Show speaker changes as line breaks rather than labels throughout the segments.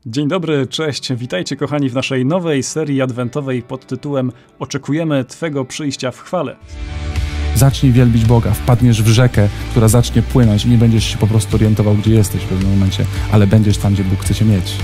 Dzień dobry, cześć, witajcie kochani w naszej nowej serii adwentowej pod tytułem Oczekujemy Twego przyjścia w chwale.
Zacznij wielbić Boga, wpadniesz w rzekę, która zacznie płynąć i nie będziesz się po prostu orientował, gdzie jesteś w pewnym momencie, ale będziesz tam, gdzie Bóg chce cię mieć.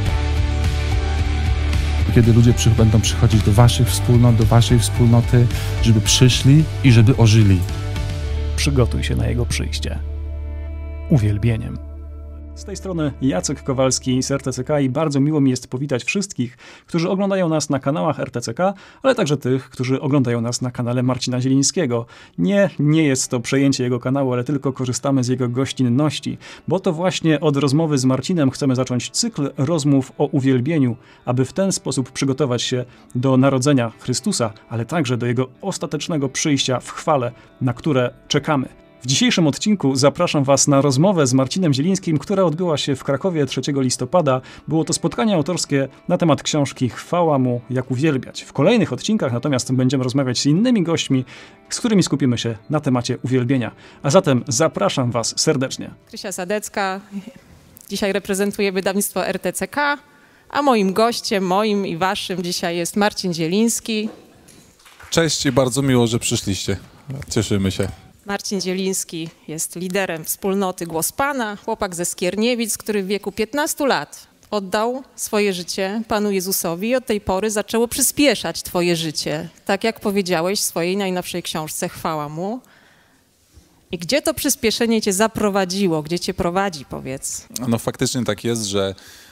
Kiedy ludzie będą przychodzić do waszych wspólnot, do waszej wspólnoty, żeby przyszli i żeby ożyli.
Przygotuj się na Jego przyjście. Uwielbieniem. Z tej strony Jacek Kowalski z RTCK i bardzo miło mi jest powitać wszystkich, którzy oglądają nas na kanałach RTCK, ale także tych, którzy oglądają nas na kanale Marcina Zielińskiego. Nie jest to przejęcie jego kanału, ale tylko korzystamy z jego gościnności, bo to właśnie od rozmowy z Marcinem chcemy zacząć cykl rozmów o uwielbieniu, aby w ten sposób przygotować się do narodzenia Chrystusa, ale także do Jego ostatecznego przyjścia w chwale, na które czekamy. W dzisiejszym odcinku zapraszam Was na rozmowę z Marcinem Zielińskim, która odbyła się w Krakowie 3 listopada. Było to spotkanie autorskie na temat książki Chwała Mu, jak uwielbiać. W kolejnych odcinkach natomiast będziemy rozmawiać z innymi gośćmi, z którymi skupimy się na temacie uwielbienia. A zatem zapraszam Was serdecznie.
Krysia Sadecka, dzisiaj reprezentuję wydawnictwo RTCK, a moim gościem, moim i Waszym dzisiaj jest Marcin Zieliński.
Cześć i bardzo miło, że przyszliście. Cieszymy się.
Marcin Zieliński jest liderem wspólnoty Głos Pana, chłopak ze Skierniewic, który w wieku 15 lat oddał swoje życie Panu Jezusowi i od tej pory zaczęło przyspieszać Twoje życie, tak jak powiedziałeś w swojej najnowszej książce Chwała Mu. I gdzie to przyspieszenie Cię zaprowadziło? Gdzie Cię prowadzi, powiedz?
No faktycznie tak jest, że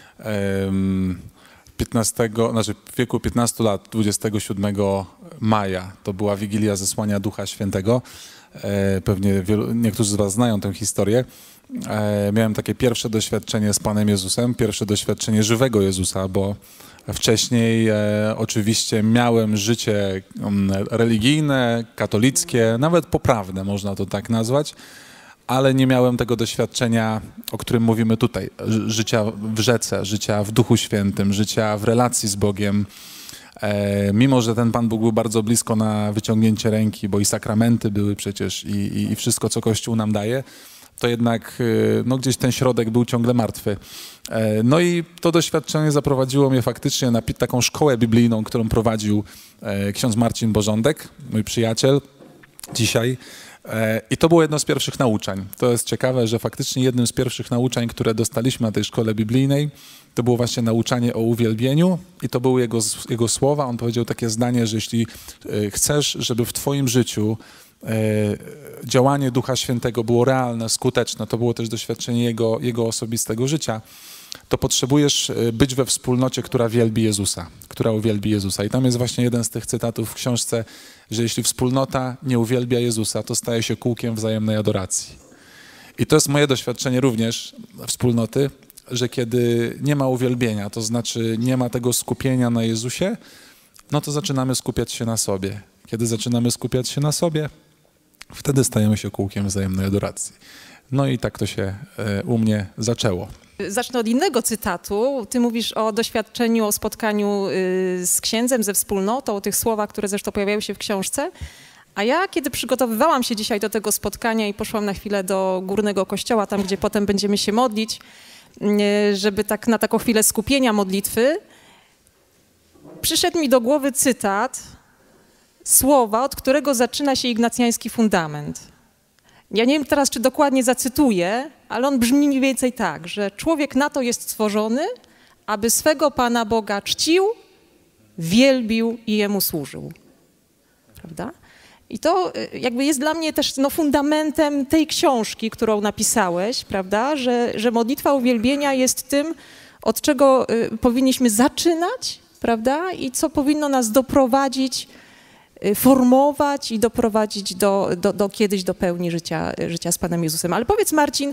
w wieku 15 lat, 27 maja, to była Wigilia Zesłania Ducha Świętego. Pewnie niektórzy z Was znają tę historię. Miałem takie pierwsze doświadczenie z Panem Jezusem, pierwsze doświadczenie żywego Jezusa, bo wcześniej oczywiście miałem życie religijne, katolickie, nawet poprawne, można to tak nazwać, ale nie miałem tego doświadczenia, o którym mówimy tutaj, życia w rzece, życia w Duchu Świętym, życia w relacji z Bogiem. Mimo że ten Pan Bóg był bardzo blisko na wyciągnięcie ręki, bo i sakramenty były przecież i wszystko, co Kościół nam daje, to jednak no, gdzieś ten środek był ciągle martwy. No i to doświadczenie zaprowadziło mnie faktycznie na taką szkołę biblijną, którą prowadził ksiądz Marcin Bożądek, mój przyjaciel dzisiaj. I to było jedno z pierwszych nauczań. To jest ciekawe, że faktycznie jednym z pierwszych nauczań, które dostaliśmy na tej szkole biblijnej, to było właśnie nauczanie o uwielbieniu i to były jego słowa. On powiedział takie zdanie, że jeśli chcesz, żeby w Twoim życiu działanie Ducha Świętego było realne, skuteczne, to było też doświadczenie jego osobistego życia, to potrzebujesz być we wspólnocie, która wielbi Jezusa, która uwielbi Jezusa. I tam jest właśnie jeden z tych cytatów w książce, że jeśli wspólnota nie uwielbia Jezusa, to staje się kółkiem wzajemnej adoracji. I to jest moje doświadczenie również wspólnoty, że kiedy nie ma uwielbienia, to znaczy nie ma tego skupienia na Jezusie, no to zaczynamy skupiać się na sobie. Kiedy zaczynamy skupiać się na sobie, wtedy stajemy się kółkiem wzajemnej adoracji. No i tak to się u mnie zaczęło.
Zacznę od innego cytatu. Ty mówisz o doświadczeniu, o spotkaniu z księdzem, ze wspólnotą, o tych słowach, które zresztą pojawiają się w książce. A ja, kiedy przygotowywałam się dzisiaj do tego spotkania i poszłam na chwilę do Górnego Kościoła, tam gdzie potem będziemy się modlić, żeby tak na taką chwilę skupienia modlitwy, przyszedł mi do głowy cytat, słowa, od którego zaczyna się ignacjański fundament. Ja nie wiem teraz, czy dokładnie zacytuję, ale on brzmi mniej więcej tak, że człowiek na to jest stworzony, aby swego Pana Boga czcił, wielbił i Jemu służył. Prawda? I to jakby jest dla mnie też fundamentem tej książki, którą napisałeś, prawda? Że modlitwa uwielbienia jest tym, od czego powinniśmy zaczynać, prawda? I co powinno nas doprowadzić, formować i doprowadzić kiedyś do pełni życia z Panem Jezusem. Ale powiedz, Marcin,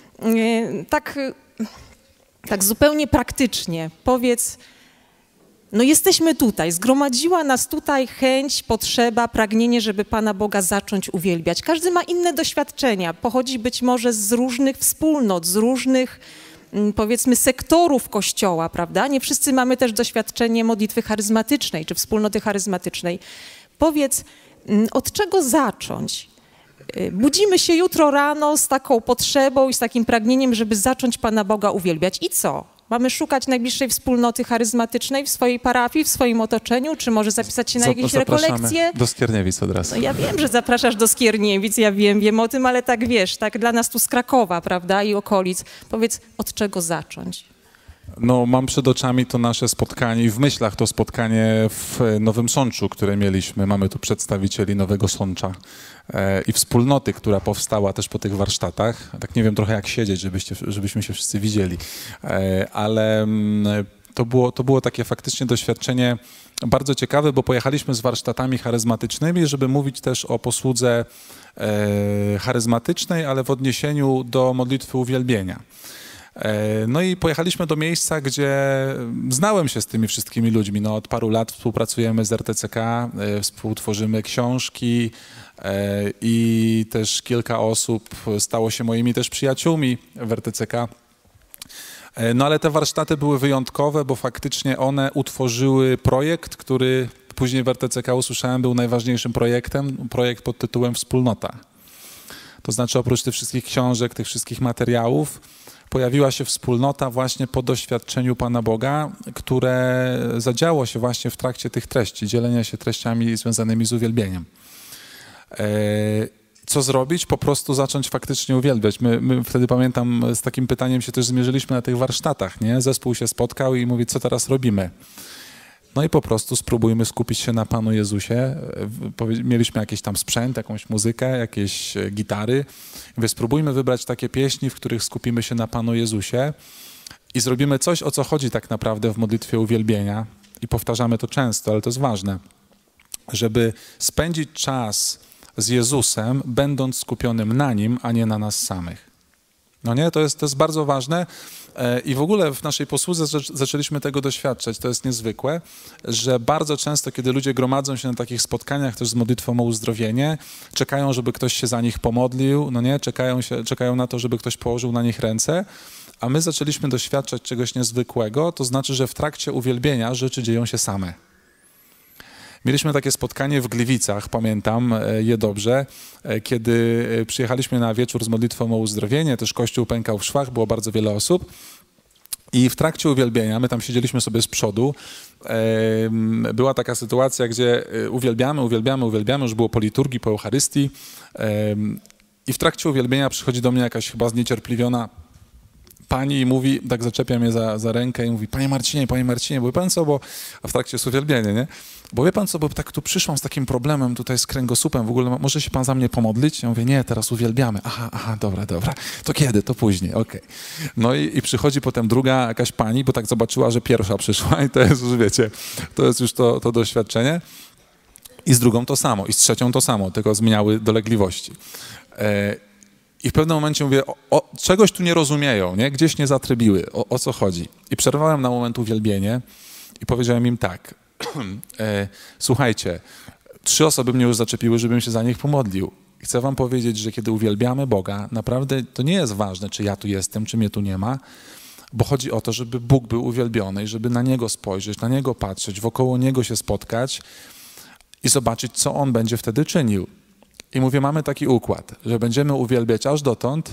tak zupełnie praktycznie, powiedz, no jesteśmy tutaj, zgromadziła nas tutaj chęć, potrzeba, pragnienie, żeby Pana Boga zacząć uwielbiać. Każdy ma inne doświadczenia, pochodzi być może z różnych wspólnot, z różnych, powiedzmy, sektorów Kościoła, prawda? Nie wszyscy mamy też doświadczenie modlitwy charyzmatycznej czy wspólnoty charyzmatycznej. Powiedz, od czego zacząć? Budzimy się jutro rano z taką potrzebą i z takim pragnieniem, żeby zacząć Pana Boga uwielbiać. I co? Mamy szukać najbliższej wspólnoty charyzmatycznej w swojej parafii, w swoim otoczeniu, czy może zapisać się na jakieś rekolekcje?
Do Skierniewic od razu.
No ja wiem, że zapraszasz do Skierniewic, ja wiem o tym, ale tak wiesz, tak dla nas tu z Krakowa, prawda, i okolic. Powiedz, od czego zacząć?
No, mam przed oczami to nasze spotkanie i w myślach to spotkanie w Nowym Sączu, które mieliśmy. Mamy tu przedstawicieli Nowego Sącza i wspólnoty, która powstała też po tych warsztatach. Tak nie wiem trochę jak siedzieć, żebyśmy się wszyscy widzieli, ale to było takie faktycznie doświadczenie bardzo ciekawe, bo pojechaliśmy z warsztatami charyzmatycznymi, żeby mówić też o posłudze charyzmatycznej, ale w odniesieniu do modlitwy uwielbienia. No i pojechaliśmy do miejsca, gdzie znałem się z tymi wszystkimi ludźmi. No, od paru lat współpracujemy z RTCK, współtworzymy książki i też kilka osób stało się moimi też przyjaciółmi w RTCK. No ale te warsztaty były wyjątkowe, bo faktycznie one utworzyły projekt, który później w RTCK usłyszałem był najważniejszym projektem, projekt pod tytułem Wspólnota. To znaczy oprócz tych wszystkich książek, tych wszystkich materiałów, pojawiła się wspólnota właśnie po doświadczeniu Pana Boga, które zadziało się właśnie w trakcie tych treści, dzielenia się treściami związanymi z uwielbieniem. Co zrobić? Po prostu zacząć faktycznie uwielbiać. My wtedy, pamiętam, z takim pytaniem się też zmierzyliśmy na tych warsztatach, nie? Zespół się spotkał i mówi, co teraz robimy? No i po prostu spróbujmy skupić się na Panu Jezusie. Mieliśmy jakiś tam sprzęt, jakąś muzykę, jakieś gitary. Więc spróbujmy wybrać takie pieśni, w których skupimy się na Panu Jezusie i zrobimy coś, o co chodzi tak naprawdę w modlitwie uwielbienia. I powtarzamy to często, ale to jest ważne, żeby spędzić czas z Jezusem, będąc skupionym na Nim, a nie na nas samych. No nie, to jest bardzo ważne i w ogóle w naszej posłudze zaczęliśmy tego doświadczać. To jest niezwykłe, że bardzo często, kiedy ludzie gromadzą się na takich spotkaniach też z modlitwą o uzdrowienie, czekają, żeby ktoś się za nich pomodlił, no nie, czekają na to, żeby ktoś położył na nich ręce, a my zaczęliśmy doświadczać czegoś niezwykłego, to znaczy, że w trakcie uwielbienia rzeczy dzieją się same. Mieliśmy takie spotkanie w Gliwicach, pamiętam je dobrze, kiedy przyjechaliśmy na wieczór z modlitwą o uzdrowienie, też kościół pękał w szwach, było bardzo wiele osób i w trakcie uwielbienia, my tam siedzieliśmy sobie z przodu, była taka sytuacja, gdzie uwielbiamy, już było po liturgii, po Eucharystii i w trakcie uwielbienia przychodzi do mnie jakaś chyba zniecierpliwiona pani i mówi, tak zaczepia mnie za rękę i mówi, panie Marcinie, bo wie pan co, a w trakcie jest uwielbienie, nie? Bo wie pan co, bo tak tu przyszłam z takim problemem tutaj z kręgosłupem, w ogóle może się pan za mnie pomodlić? Ja mówię, nie, teraz uwielbiamy. Aha, dobra. To kiedy? To później, okej. No i przychodzi potem druga jakaś pani, bo tak zobaczyła, że pierwsza przyszła i to jest już, wiecie, to jest już to doświadczenie. I z drugą to samo, i z trzecią to samo, tylko zmieniały dolegliwości. I w pewnym momencie mówię, czegoś tu nie rozumieją, nie? Gdzieś nie zatrybiły, o co chodzi. I przerwałem na moment uwielbienie i powiedziałem im tak, słuchajcie, 3 osoby mnie już zaczepiły, żebym się za nich pomodlił. I chcę wam powiedzieć, że kiedy uwielbiamy Boga, naprawdę to nie jest ważne, czy ja tu jestem, czy mnie tu nie ma, bo chodzi o to, żeby Bóg był uwielbiony i żeby na Niego spojrzeć, na Niego patrzeć, wokoło Niego się spotkać i zobaczyć, co On będzie wtedy czynił. I mówię, mamy taki układ, że będziemy uwielbiać aż dotąd,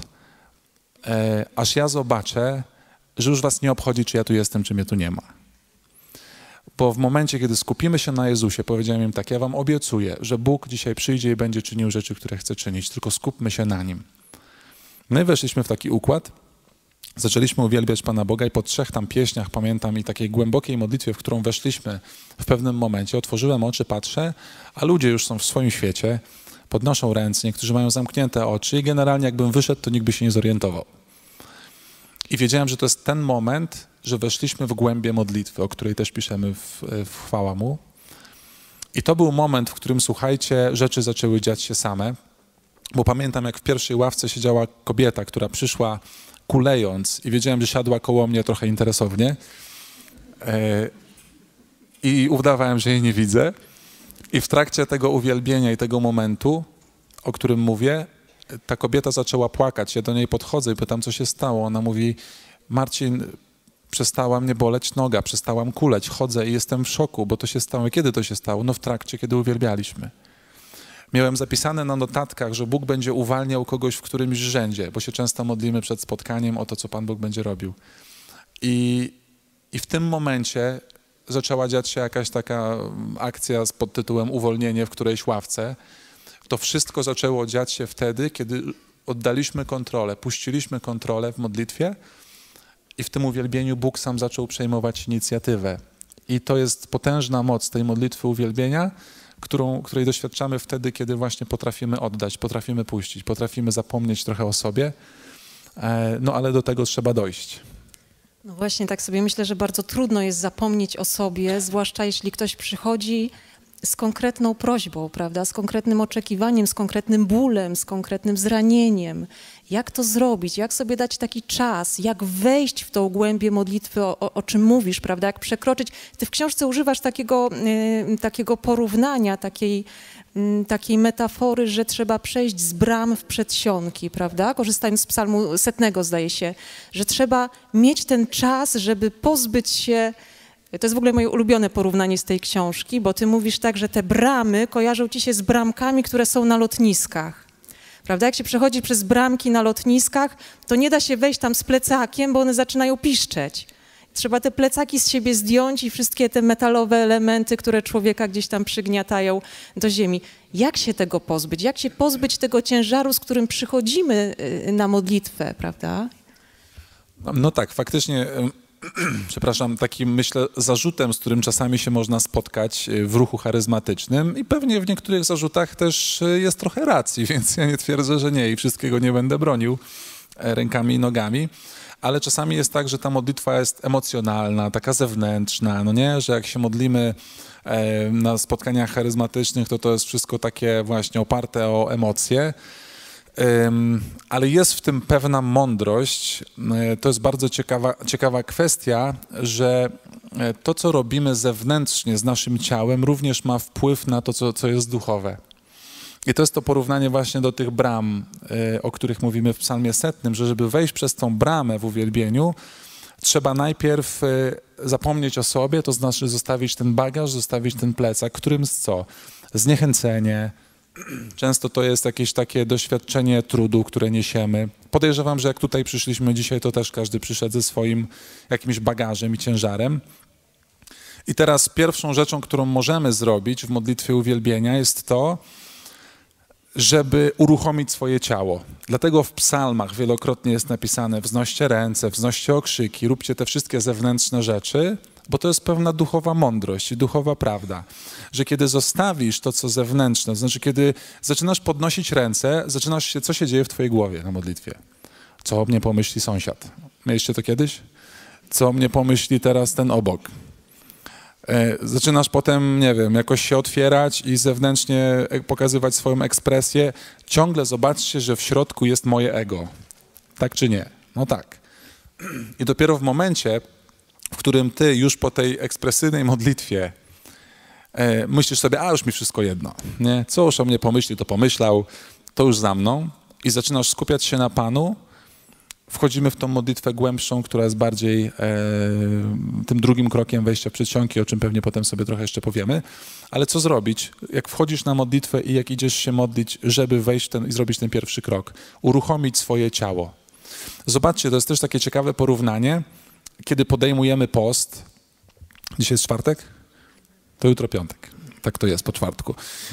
aż ja zobaczę, że już was nie obchodzi, czy ja tu jestem, czy mnie tu nie ma. Bo w momencie, kiedy skupimy się na Jezusie, powiedziałem im tak, ja wam obiecuję, że Bóg dzisiaj przyjdzie i będzie czynił rzeczy, które chce czynić, tylko skupmy się na Nim. No i weszliśmy w taki układ, zaczęliśmy uwielbiać Pana Boga i po 3 tam pieśniach, pamiętam, i takiej głębokiej modlitwie, w którą weszliśmy w pewnym momencie, otworzyłem oczy, patrzę, a ludzie już są w swoim świecie, podnoszą ręce, niektórzy mają zamknięte oczy i generalnie jakbym wyszedł, to nikt by się nie zorientował. I wiedziałem, że to jest ten moment, że weszliśmy w głębię modlitwy, o której też piszemy w Chwała Mu. I to był moment, w którym, słuchajcie, rzeczy zaczęły dziać się same, bo pamiętam, jak w pierwszej ławce siedziała kobieta, która przyszła kulejąc i wiedziałem, że siadła koło mnie trochę interesownie i udawałem, że jej nie widzę. I w trakcie tego uwielbienia i tego momentu, o którym mówię, ta kobieta zaczęła płakać. Ja do niej podchodzę i pytam, co się stało. Ona mówi, Marcin, przestała mnie boleć noga, przestałam kuleć, chodzę i jestem w szoku, bo to się stało. Kiedy to się stało? No w trakcie, kiedy uwielbialiśmy. Miałem zapisane na notatkach, że Bóg będzie uwalniał kogoś w którymś rzędzie, bo się często modlimy przed spotkaniem o to, co Pan Bóg będzie robił. I w tym momencie zaczęła dziać się jakaś taka akcja pod tytułem uwolnienie w którejś ławce. To wszystko zaczęło dziać się wtedy, kiedy oddaliśmy kontrolę, puściliśmy kontrolę w modlitwie i w tym uwielbieniu Bóg sam zaczął przejmować inicjatywę. I to jest potężna moc tej modlitwy uwielbienia, której doświadczamy wtedy, kiedy właśnie potrafimy oddać, potrafimy puścić, potrafimy zapomnieć trochę o sobie, no ale do tego trzeba dojść.
No właśnie, tak sobie myślę, że bardzo trudno jest zapomnieć o sobie, zwłaszcza jeśli ktoś przychodzi z konkretną prośbą, prawda, z konkretnym oczekiwaniem, z konkretnym bólem, z konkretnym zranieniem. Jak to zrobić? Jak sobie dać taki czas? Jak wejść w tą głębię modlitwy, o czym mówisz, prawda? Jak przekroczyć? Ty w książce używasz takiego porównania, takiej metafory, że trzeba przejść z bram w przedsionki, prawda? Korzystając z psalmu 100, zdaje się, że trzeba mieć ten czas, żeby pozbyć się. To jest w ogóle moje ulubione porównanie z tej książki, bo ty mówisz tak, że te bramy kojarzą ci się z bramkami, które są na lotniskach. Prawda? Jak się przechodzi przez bramki na lotniskach, to nie da się wejść tam z plecakiem, bo one zaczynają piszczeć. Trzeba te plecaki z siebie zdjąć i wszystkie te metalowe elementy, które człowieka gdzieś tam przygniatają do ziemi. Jak się tego pozbyć? Jak się pozbyć tego ciężaru, z którym przychodzimy na modlitwę, prawda?
No tak, faktycznie, przepraszam, takim myślę zarzutem, z którym czasami się można spotkać w ruchu charyzmatycznym i pewnie w niektórych zarzutach też jest trochę racji, więc ja nie twierdzę, że nie i wszystkiego nie będę bronił rękami i nogami. Ale czasami jest tak, że ta modlitwa jest emocjonalna, taka zewnętrzna, no nie? Że jak się modlimy na spotkaniach charyzmatycznych, to jest wszystko takie właśnie oparte o emocje. Ale jest w tym pewna mądrość. To jest bardzo ciekawa kwestia, że to, co robimy zewnętrznie z naszym ciałem, również ma wpływ na to, co jest duchowe. I to jest to porównanie właśnie do tych bram, o których mówimy w psalmie 100, że żeby wejść przez tą bramę w uwielbieniu, trzeba najpierw zapomnieć o sobie, to znaczy zostawić ten bagaż, zostawić ten plecak, którym jest co? Zniechęcenie. Często to jest jakieś takie doświadczenie trudu, które niesiemy. Podejrzewam, że jak tutaj przyszliśmy dzisiaj, to też każdy przyszedł ze swoim jakimś bagażem i ciężarem. I teraz pierwszą rzeczą, którą możemy zrobić w modlitwie uwielbienia jest to, żeby uruchomić swoje ciało. Dlatego w psalmach wielokrotnie jest napisane: wznoście ręce, wznoście okrzyki, róbcie te wszystkie zewnętrzne rzeczy, bo to jest pewna duchowa mądrość i duchowa prawda, że kiedy zostawisz to, co zewnętrzne, to znaczy kiedy zaczynasz podnosić ręce, co się dzieje w twojej głowie na modlitwie? Co o mnie pomyśli sąsiad? Mieliście to kiedyś? Co o mnie pomyśli teraz ten obok? Zaczynasz potem, nie wiem, jakoś się otwierać i zewnętrznie pokazywać swoją ekspresję. Ciągle zobaczcie, że w środku jest moje ego. Tak czy nie? No tak. I dopiero w momencie, w którym ty już po tej ekspresyjnej modlitwie myślisz sobie, a już mi wszystko jedno, nie? Co już o mnie pomyśli, to pomyślał, to już za mną i zaczynasz skupiać się na Panu, wchodzimy w tą modlitwę głębszą, która jest bardziej tym drugim krokiem wejścia w przedsionki, o czym pewnie potem sobie trochę jeszcze powiemy. Ale co zrobić, jak wchodzisz na modlitwę i jak idziesz się modlić, żeby wejść i zrobić ten pierwszy krok? Uruchomić swoje ciało. Zobaczcie, to jest też takie ciekawe porównanie, kiedy podejmujemy post. Dzisiaj jest czwartek? To jutro piątek. Tak to jest po czwartku.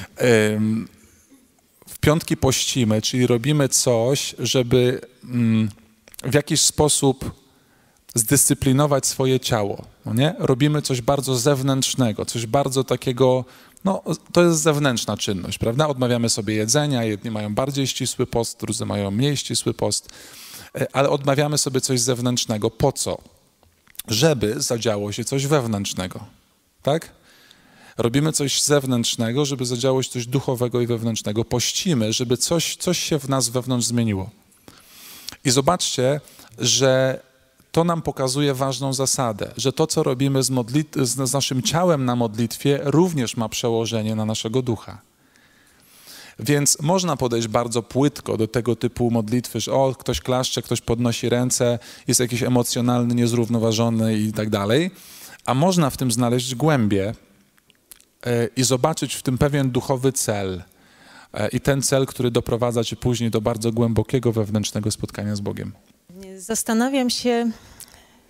W piątki pościmy, czyli robimy coś, żeby w jakiś sposób zdyscyplinować swoje ciało. No nie? Robimy coś bardzo zewnętrznego, coś bardzo takiego, no to jest zewnętrzna czynność, prawda? Odmawiamy sobie jedzenia, jedni mają bardziej ścisły post, drudzy mają mniej ścisły post, ale odmawiamy sobie coś zewnętrznego. Po co? Żeby zadziało się coś wewnętrznego, tak? Robimy coś zewnętrznego, żeby zadziało się coś duchowego i wewnętrznego. Pościmy, żeby coś się w nas wewnątrz zmieniło. I zobaczcie, że to nam pokazuje ważną zasadę, że to, co robimy z naszym ciałem na modlitwie, również ma przełożenie na naszego ducha. Więc można podejść bardzo płytko do tego typu modlitwy, że ktoś klaszcze, ktoś podnosi ręce, jest jakiś emocjonalny, niezrównoważony i tak dalej. A można w tym znaleźć głębię i zobaczyć w tym pewien duchowy cel. I ten cel, który doprowadza cię później do bardzo głębokiego wewnętrznego spotkania z Bogiem.
Zastanawiam się,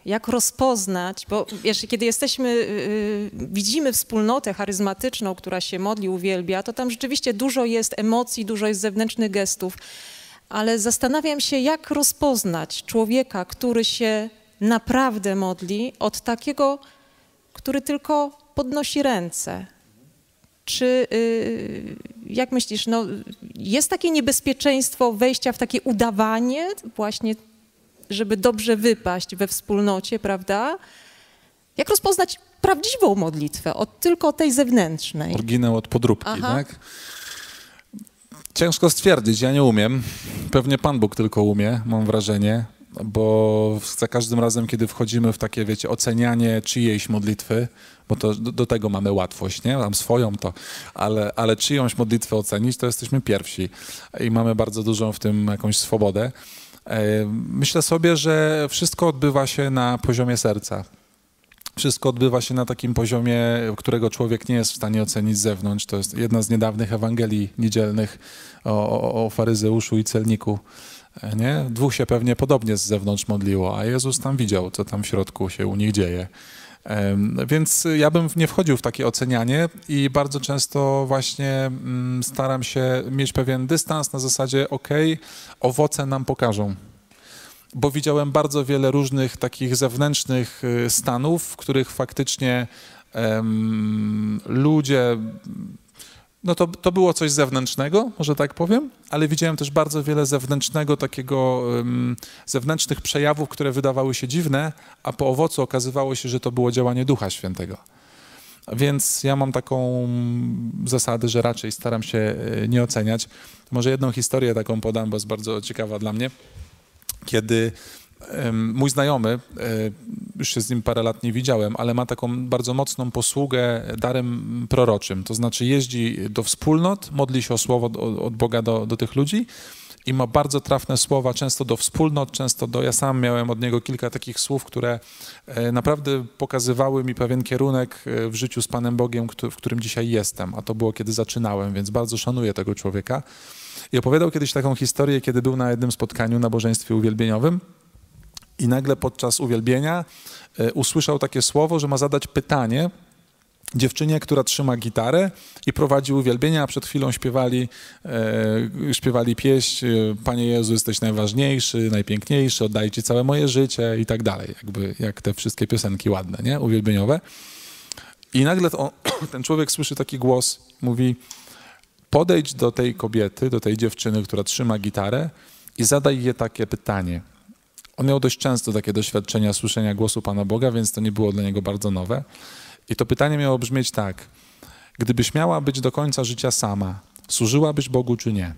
jak rozpoznać, bo wiesz, kiedy widzimy wspólnotę charyzmatyczną, która się modli, uwielbia, to tam rzeczywiście dużo jest emocji, dużo jest zewnętrznych gestów, ale zastanawiam się, jak rozpoznać człowieka, który się naprawdę modli, od takiego, który tylko podnosi ręce. Czy, jak myślisz, no, jest takie niebezpieczeństwo wejścia w takie udawanie właśnie, żeby dobrze wypaść we wspólnocie, prawda? Jak rozpoznać prawdziwą modlitwę od tylko tej zewnętrznej?
Oryginał od podróbki, tak? Ciężko stwierdzić, ja nie umiem. Pewnie Pan Bóg tylko umie, mam wrażenie, bo za każdym razem, kiedy wchodzimy w takie, wiecie, ocenianie czyjejś modlitwy, bo to do tego mamy łatwość, nie? Mam swoją to, ale czyjąś modlitwę ocenić, to jesteśmy pierwsi i mamy bardzo dużą w tym jakąś swobodę. Myślę sobie, że wszystko odbywa się na poziomie serca. Wszystko odbywa się na takim poziomie, którego człowiek nie jest w stanie ocenić z zewnątrz. To jest jedna z niedawnych Ewangelii niedzielnych o faryzeuszu i celniku. Nie? Dwóch się pewnie podobnie z zewnątrz modliło, a Jezus tam widział, co tam w środku się u nich dzieje. Więc ja bym nie wchodził w takie ocenianie i bardzo często właśnie staram się mieć pewien dystans na zasadzie owoce nam pokażą. Bo widziałem bardzo wiele różnych takich zewnętrznych stanów, w których faktycznie ludzie, no to było coś zewnętrznego, może tak powiem, ale widziałem też bardzo wiele zewnętrznych przejawów, które wydawały się dziwne, a po owocu okazywało się, że to było działanie Ducha Świętego. Więc ja mam taką zasadę, że raczej staram się nie oceniać. Może jedną historię taką podam, bo jest bardzo ciekawa dla mnie. Kiedy mój znajomy, już się z nim parę lat nie widziałem, ale ma taką bardzo mocną posługę darem proroczym. To znaczy jeździ do wspólnot, modli się o słowo od Boga do tych ludzi i ma bardzo trafne słowa, często do wspólnot, ja sam miałem od niego kilka takich słów, które naprawdę pokazywały mi pewien kierunek w życiu z Panem Bogiem, w którym dzisiaj jestem, a to było kiedy zaczynałem, więc bardzo szanuję tego człowieka. I opowiadał kiedyś taką historię, kiedy był na jednym spotkaniu, nabożeństwie uwielbieniowym i nagle podczas uwielbienia usłyszał takie słowo, że ma zadać pytanie dziewczynie, która trzyma gitarę i prowadzi uwielbienie, a przed chwilą śpiewali pieśń Panie Jezu, jesteś najważniejszy, najpiękniejszy, oddaję Ci całe moje życie i tak dalej, jakby jak te wszystkie piosenki ładne, nie? Uwielbieniowe. I nagle ten człowiek słyszy taki głos, mówi: podejdź do tej kobiety, do tej dziewczyny, która trzyma gitarę i zadaj jej takie pytanie. On miał dość często takie doświadczenia słyszenia głosu Pana Boga, więc to nie było dla niego bardzo nowe. I to pytanie miało brzmieć tak: gdybyś miała być do końca życia sama, służyłabyś Bogu czy nie?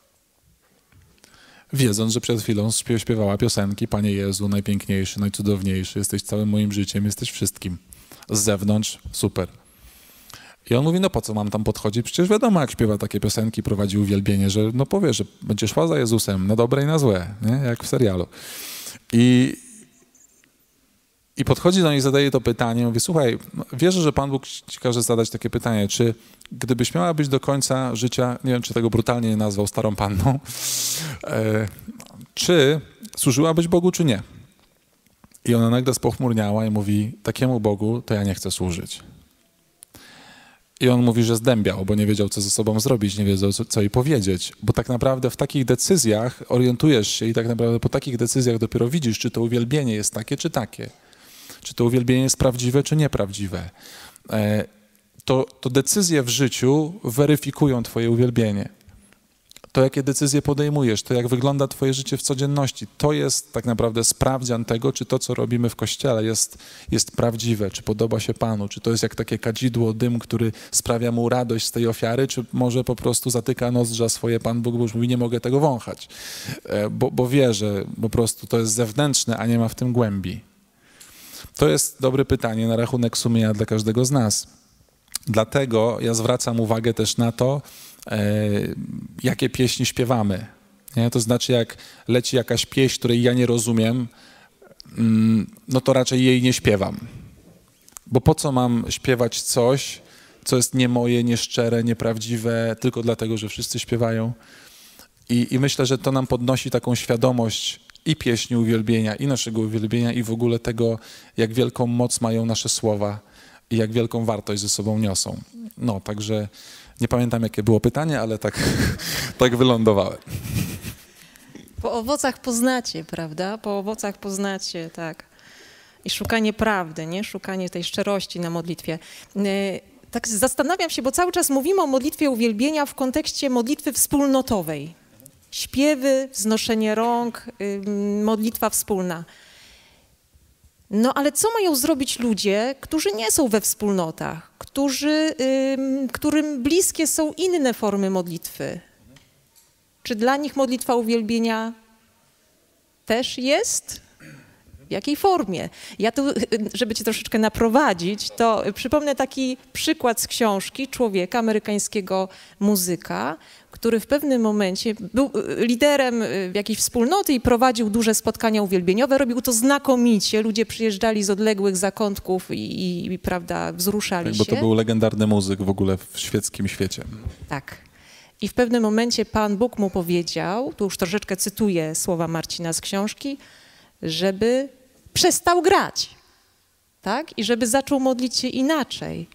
Wiedząc, że przed chwilą śpiewała piosenki Panie Jezu, najpiękniejszy, najcudowniejszy, jesteś całym moim życiem, jesteś wszystkim. Z zewnątrz super. I on mówi: no po co mam tam podchodzić? Przecież wiadomo, jak śpiewa takie piosenki, prowadzi uwielbienie, że no powie, że będzie szła za Jezusem, na dobre i na złe, nie? Jak w serialu. I podchodzi do niej i zadaje to pytanie. Mówi: słuchaj, wierzę, że Pan Bóg ci każe zadać takie pytanie, czy gdybyś miała być do końca życia, nie wiem, czy tego brutalnie nie nazwał starą panną, czy służyłabyś Bogu, czy nie? I ona nagle spochmurniała i mówi: takiemu Bogu to ja nie chcę służyć. I on mówi, że zdębiał, bo nie wiedział, co ze sobą zrobić, nie wiedział, co jej powiedzieć. Bo tak naprawdę w takich decyzjach orientujesz się i tak naprawdę po takich decyzjach dopiero widzisz, czy to uwielbienie jest takie, czy takie. Czy to uwielbienie jest prawdziwe, czy nieprawdziwe. To decyzje w życiu weryfikują twoje uwielbienie. To, jakie decyzje podejmujesz, to, jak wygląda twoje życie w codzienności, to jest tak naprawdę sprawdzian tego, czy to, co robimy w Kościele, jest prawdziwe, czy podoba się Panu, czy to jest jak takie kadzidło, dym, który sprawia mu radość z tej ofiary, czy może po prostu zatyka nozdrza swoje Pan Bóg, bo już mówi: nie mogę tego wąchać, bo wie, że po prostu to jest zewnętrzne, a nie ma w tym głębi. To jest dobre pytanie na rachunek sumienia dla każdego z nas. Dlatego ja zwracam uwagę też na to, jakie pieśni śpiewamy. Nie? To znaczy, jak leci jakaś pieśń, której ja nie rozumiem, no to raczej jej nie śpiewam. Bo po co mam śpiewać coś, co jest nie moje, nieszczere, nieprawdziwe, tylko dlatego, że wszyscy śpiewają? I myślę, że to nam podnosi taką świadomość i pieśni uwielbienia, i naszego uwielbienia, i w ogóle tego, jak wielką moc mają nasze słowa i jak wielką wartość ze sobą niosą. No, także nie pamiętam, jakie było pytanie, ale tak, tak wylądowałem.
Po owocach poznacie, prawda? Po owocach poznacie, tak. I szukanie prawdy, nie? Szukanie tej szczerości na modlitwie. Tak zastanawiam się, bo cały czas mówimy o modlitwie uwielbienia w kontekście modlitwy wspólnotowej. Śpiewy, wznoszenie rąk, modlitwa wspólna. No ale co mają zrobić ludzie, którzy nie są we wspólnotach, którym bliskie są inne formy modlitwy? Czy dla nich modlitwa uwielbienia też jest? W jakiej formie? Ja tu, żeby cię troszeczkę naprowadzić, to przypomnę taki przykład z książki człowieka, amerykańskiego muzyka, który w pewnym momencie był liderem jakiejś wspólnoty i prowadził duże spotkania uwielbieniowe. Robił to znakomicie. Ludzie przyjeżdżali z odległych zakątków i prawda, wzruszali się.
Bo to był legendarny muzyk w ogóle w świeckim świecie.
Tak. I w pewnym momencie Pan Bóg mu powiedział, tu już troszeczkę cytuję słowa Marcina z książki, żeby przestał grać, tak? I żeby zaczął modlić się inaczej.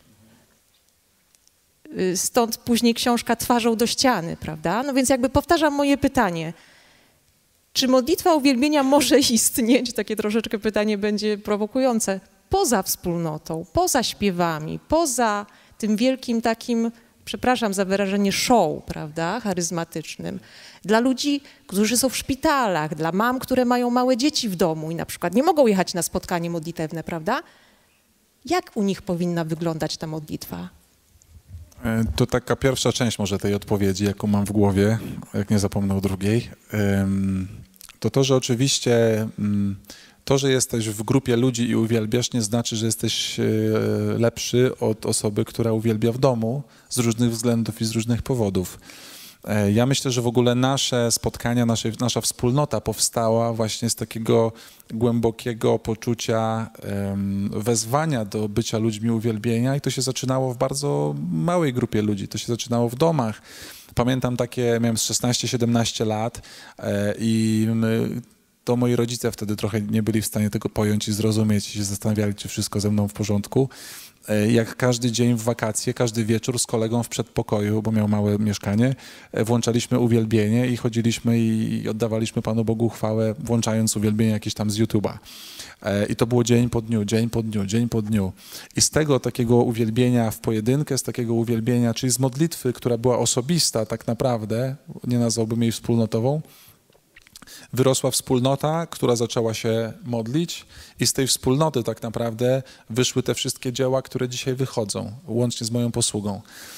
Stąd później książka Twarzą do ściany, prawda? No więc jakby powtarzam moje pytanie. Czy modlitwa uwielbienia może istnieć? Takie troszeczkę pytanie będzie prowokujące. Poza wspólnotą, poza śpiewami, poza tym wielkim takim, przepraszam za wyrażenie, show, prawda, charyzmatycznym. Dla ludzi, którzy są w szpitalach, dla mam, które mają małe dzieci w domu i na przykład nie mogą jechać na spotkanie modlitewne, prawda? Jak u nich powinna wyglądać ta modlitwa?
To taka pierwsza część może tej odpowiedzi, jaką mam w głowie, jak nie zapomnę o drugiej. To, że oczywiście to, że jesteś w grupie ludzi i uwielbiasz, nie znaczy, że jesteś lepszy od osoby, która uwielbia w domu z różnych względów i z różnych powodów. Ja myślę, że w ogóle nasze spotkania, nasza wspólnota powstała właśnie z takiego głębokiego poczucia wezwania do bycia ludźmi uwielbienia i to się zaczynało w bardzo małej grupie ludzi, to się zaczynało w domach. Pamiętam takie, miałem 16-17 lat i to moi rodzice wtedy trochę nie byli w stanie tego pojąć i zrozumieć i się zastanawiali, czy wszystko ze mną w porządku. Jak każdy dzień w wakacje, każdy wieczór z kolegą w przedpokoju, bo miał małe mieszkanie, włączaliśmy uwielbienie i chodziliśmy i oddawaliśmy Panu Bogu chwałę, włączając uwielbienie jakieś tam z YouTube'a. I to było dzień po dniu, dzień po dniu, dzień po dniu. I z tego takiego uwielbienia w pojedynkę, z takiego uwielbienia, czyli z modlitwy, która była osobista tak naprawdę, nie nazwałbym jej wspólnotową, wyrosła wspólnota, która zaczęła się modlić i z tej wspólnoty tak naprawdę wyszły te wszystkie dzieła, które dzisiaj wychodzą, łącznie z moją posługą.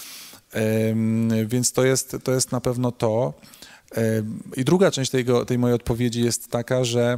Więc to jest na pewno to. I druga część tej mojej odpowiedzi jest taka, że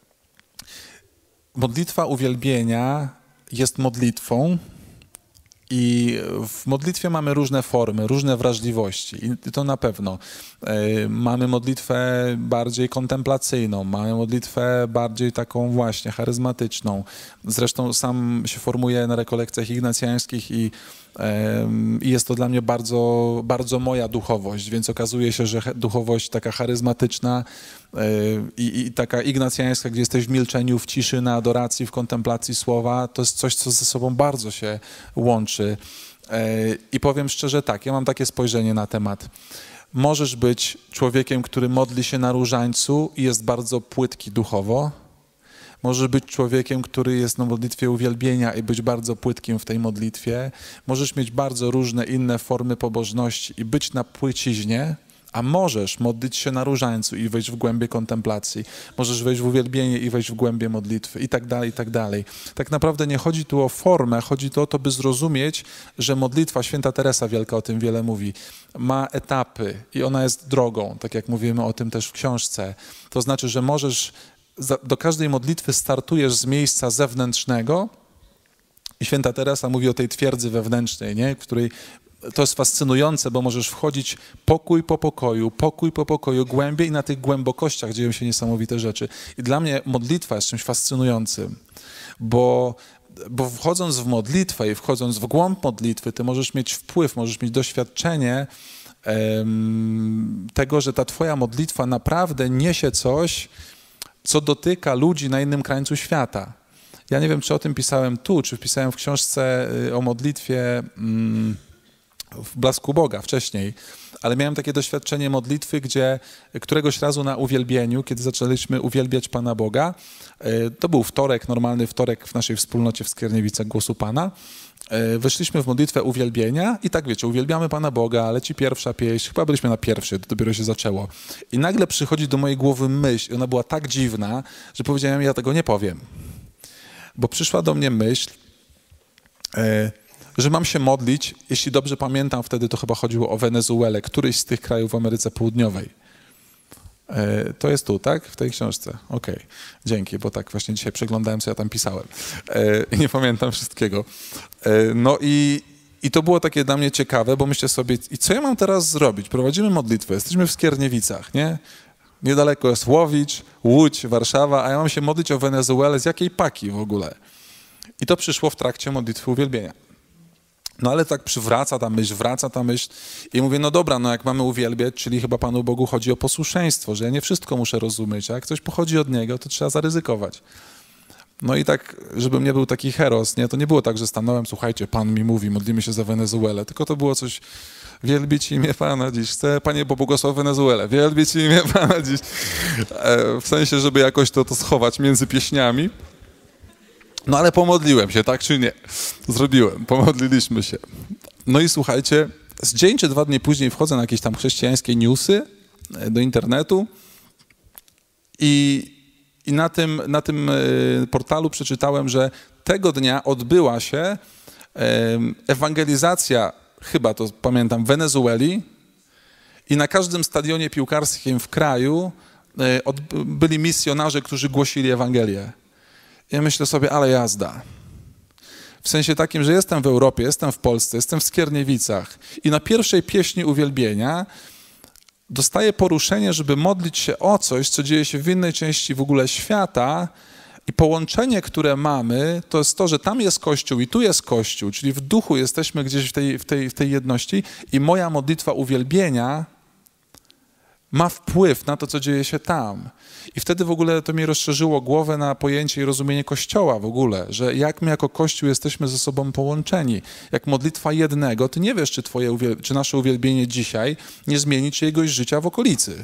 modlitwa uwielbienia jest modlitwą, i w modlitwie mamy różne formy, różne wrażliwości i to na pewno. Mamy modlitwę bardziej kontemplacyjną, mamy modlitwę bardziej taką właśnie charyzmatyczną. Zresztą sam się formuję na rekolekcjach ignacjańskich i jest to dla mnie bardzo, bardzo moja duchowość, więc okazuje się, że duchowość taka charyzmatyczna i taka ignacjańska, gdzie jesteś w milczeniu, w ciszy, na adoracji, w kontemplacji słowa, to jest coś, co ze sobą bardzo się łączy. I powiem szczerze tak, ja mam takie spojrzenie na temat. Możesz być człowiekiem, który modli się na różańcu i jest bardzo płytki duchowo. Możesz być człowiekiem, który jest na modlitwie uwielbienia i być bardzo płytkim w tej modlitwie. Możesz mieć bardzo różne inne formy pobożności i być na płyciźnie, a możesz modlić się na różańcu i wejść w głębie kontemplacji. Możesz wejść w uwielbienie i wejść w głębie modlitwy i tak dalej, i tak dalej. Tak naprawdę nie chodzi tu o formę, chodzi tu o to, by zrozumieć, że modlitwa, święta Teresa Wielka o tym wiele mówi, ma etapy i ona jest drogą, tak jak mówimy o tym też w książce. To znaczy, że możesz do każdej modlitwy startujesz z miejsca zewnętrznego i święta Teresa mówi o tej twierdzy wewnętrznej, nie? W której to jest fascynujące, bo możesz wchodzić pokój po pokoju, głębiej i na tych głębokościach dzieją się niesamowite rzeczy. I dla mnie modlitwa jest czymś fascynującym, bo wchodząc w modlitwę i wchodząc w głąb modlitwy, ty możesz mieć wpływ, możesz mieć doświadczenie tego, że ta twoja modlitwa naprawdę niesie coś, co dotyka ludzi na innym krańcu świata. Ja nie wiem, czy o tym pisałem tu, czy wpisałem w książce o modlitwie w Blasku Boga wcześniej, ale miałem takie doświadczenie modlitwy, gdzie któregoś razu na uwielbieniu, kiedy zaczęliśmy uwielbiać Pana Boga, to był wtorek, normalny wtorek w naszej wspólnocie w Skierniewicach Głosu Pana, weszliśmy w modlitwę uwielbienia i tak wiecie, uwielbiamy Pana Boga, leci pierwsza pieśń, chyba byliśmy na pierwszej, to dopiero się zaczęło. I nagle przychodzi do mojej głowy myśl, i ona była tak dziwna, że powiedziałem, ja tego nie powiem. Bo przyszła do mnie myśl, że mam się modlić, jeśli dobrze pamiętam, wtedy to chyba chodziło o Wenezuelę, któryś z tych krajów w Ameryce Południowej. To jest tu, tak? W tej książce. Okej. Dzięki, bo tak właśnie dzisiaj przeglądałem, co ja tam pisałem. I nie pamiętam wszystkiego. No i to było takie dla mnie ciekawe, bo myślę sobie, i co ja mam teraz zrobić? Prowadzimy modlitwę, jesteśmy w Skierniewicach, nie? Niedaleko jest Łowicz, Łódź, Warszawa, a ja mam się modlić o Wenezuelę, z jakiej paki w ogóle? I to przyszło w trakcie modlitwy uwielbienia. No ale tak przywraca ta myśl i mówię, no dobra, no jak mamy uwielbiać, czyli chyba Panu Bogu chodzi o posłuszeństwo, że ja nie wszystko muszę rozumieć, a jak coś pochodzi od Niego, to trzeba zaryzykować. No i tak, żebym nie był taki heros, nie, to nie było tak, że stanąłem, słuchajcie, Pan mi mówi, modlimy się za Wenezuelę, tylko to było coś, wielbić imię Pana dziś, chcę, Panie, pobłogosław Wenezuelę, wielbić imię Pana dziś, w sensie, żeby jakoś to schować między pieśniami. No ale pomodliłem się, tak czy nie? Zrobiłem, pomodliliśmy się. No i słuchajcie, z dzień czy 2 dni później wchodzę na jakieś tam chrześcijańskie newsy do internetu i na tym portalu przeczytałem, że tego dnia odbyła się ewangelizacja, chyba to pamiętam, Wenezueli i na każdym stadionie piłkarskim w kraju byli misjonarze, którzy głosili Ewangelię. Ja myślę sobie, ale jazda. W sensie takim, że jestem w Europie, jestem w Polsce, jestem w Skierniewicach i na pierwszej pieśni uwielbienia dostaję poruszenie, żeby modlić się o coś, co dzieje się w innej części w ogóle świata i połączenie, które mamy, to jest to, że tam jest Kościół i tu jest Kościół, czyli w duchu jesteśmy gdzieś w tej jedności i moja modlitwa uwielbienia ma wpływ na to, co dzieje się tam. I wtedy w ogóle to mi rozszerzyło głowę na pojęcie i rozumienie Kościoła w ogóle, że jak my jako Kościół jesteśmy ze sobą połączeni. Jak modlitwa jednego, ty nie wiesz, czy nasze uwielbienie dzisiaj nie zmieni czyjegoś życia w okolicy.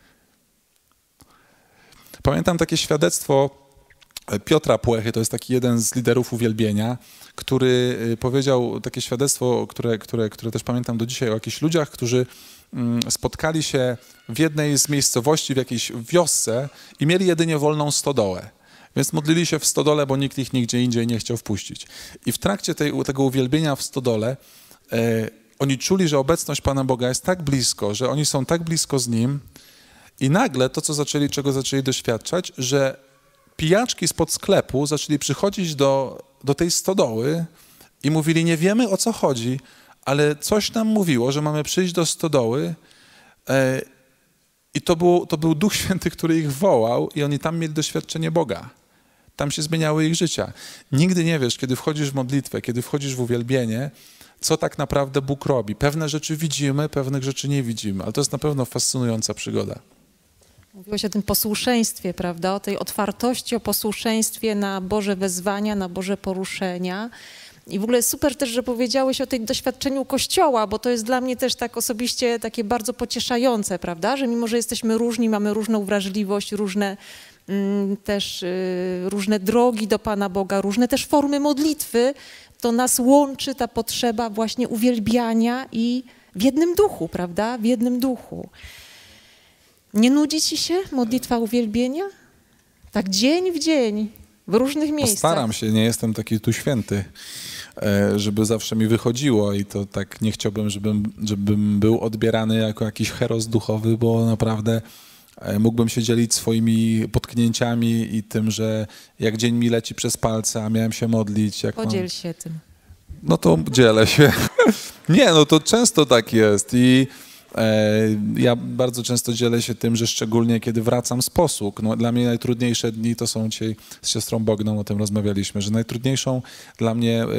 Pamiętam takie świadectwo Piotra Płechy, to jest taki jeden z liderów uwielbienia, który powiedział takie świadectwo, które też pamiętam do dzisiaj, o jakichś ludziach, którzy spotkali się w jednej z miejscowości, w jakiejś wiosce i mieli jedynie wolną stodołę. Więc modlili się w stodole, bo nikt ich nigdzie indziej nie chciał wpuścić. I w trakcie tego uwielbienia w stodole oni czuli, że obecność Pana Boga jest tak blisko, że oni są tak blisko z Nim i nagle to, czego zaczęli doświadczać, że pijaczki spod sklepu zaczęli przychodzić do tej stodoły i mówili, nie wiemy, o co chodzi, ale coś nam mówiło, że mamy przyjść do stodoły i to był Duch Święty, który ich wołał i oni tam mieli doświadczenie Boga. Tam się zmieniały ich życia. Nigdy nie wiesz, kiedy wchodzisz w modlitwę, kiedy wchodzisz w uwielbienie, co tak naprawdę Bóg robi. Pewne rzeczy widzimy, pewnych rzeczy nie widzimy, ale to jest na pewno fascynująca przygoda.
Mówiłeś o tym posłuszeństwie, prawda? O tej otwartości, o posłuszeństwie na Boże wezwania, na Boże poruszenia. I w ogóle super też, że powiedziałeś o tym doświadczeniu Kościoła, bo to jest dla mnie też tak osobiście takie bardzo pocieszające, prawda? Że mimo, że jesteśmy różni, mamy różną wrażliwość, różne różne drogi do Pana Boga, różne też formy modlitwy, to nas łączy ta potrzeba właśnie uwielbiania i w jednym duchu, prawda? W jednym duchu. Nie nudzi ci się modlitwa uwielbienia? Tak dzień w dzień, w różnych miejscach.
Postaram się, nie jestem taki tu święty, żeby zawsze mi wychodziło i to tak nie chciałbym, żebym był odbierany jako jakiś heros duchowy, bo naprawdę mógłbym się dzielić swoimi potknięciami i tym, że jak dzień mi leci przez palce, a miałem się modlić.
Podziel się tym.
No to dzielę się. Nie, no to często tak jest i ja bardzo często dzielę się tym, że szczególnie kiedy wracam z posług, no dla mnie najtrudniejsze dni to są dzisiaj, z siostrą Bogną o tym rozmawialiśmy, że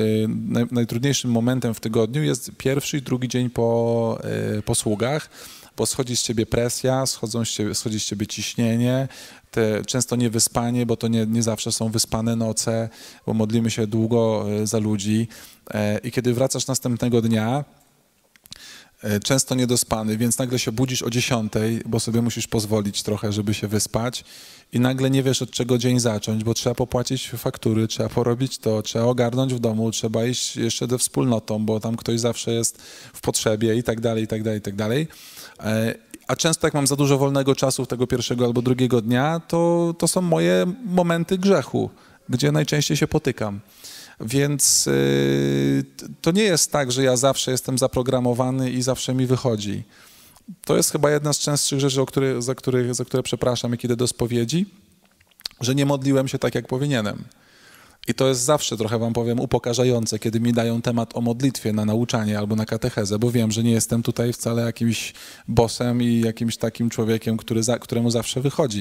najtrudniejszym momentem w tygodniu jest pierwszy i drugi dzień po posługach, bo schodzi z ciebie presja, schodzi z ciebie ciśnienie, często niewyspanie, bo to nie zawsze są wyspane noce, bo modlimy się długo za ludzi i kiedy wracasz następnego dnia, często niedospany, więc nagle się budzisz o 10, bo sobie musisz pozwolić trochę, żeby się wyspać i nagle nie wiesz, od czego dzień zacząć, bo trzeba popłacić faktury, trzeba porobić to, trzeba ogarnąć w domu, trzeba iść jeszcze do wspólnotą, bo tam ktoś zawsze jest w potrzebie i tak dalej, i tak dalej, i tak dalej. A często jak mam za dużo wolnego czasu tego pierwszego albo drugiego dnia, to są moje momenty grzechu, gdzie najczęściej się potykam. Więc to nie jest tak, że ja zawsze jestem zaprogramowany i zawsze mi wychodzi. To jest chyba jedna z częstszych rzeczy, za które przepraszam, jak idę do spowiedzi, że nie modliłem się tak, jak powinienem. I to jest zawsze, trochę wam powiem, upokarzające, kiedy mi dają temat o modlitwie na nauczanie albo na katechezę, bo wiem, że nie jestem tutaj wcale jakimś bossem i jakimś takim człowiekiem, któremu zawsze wychodzi.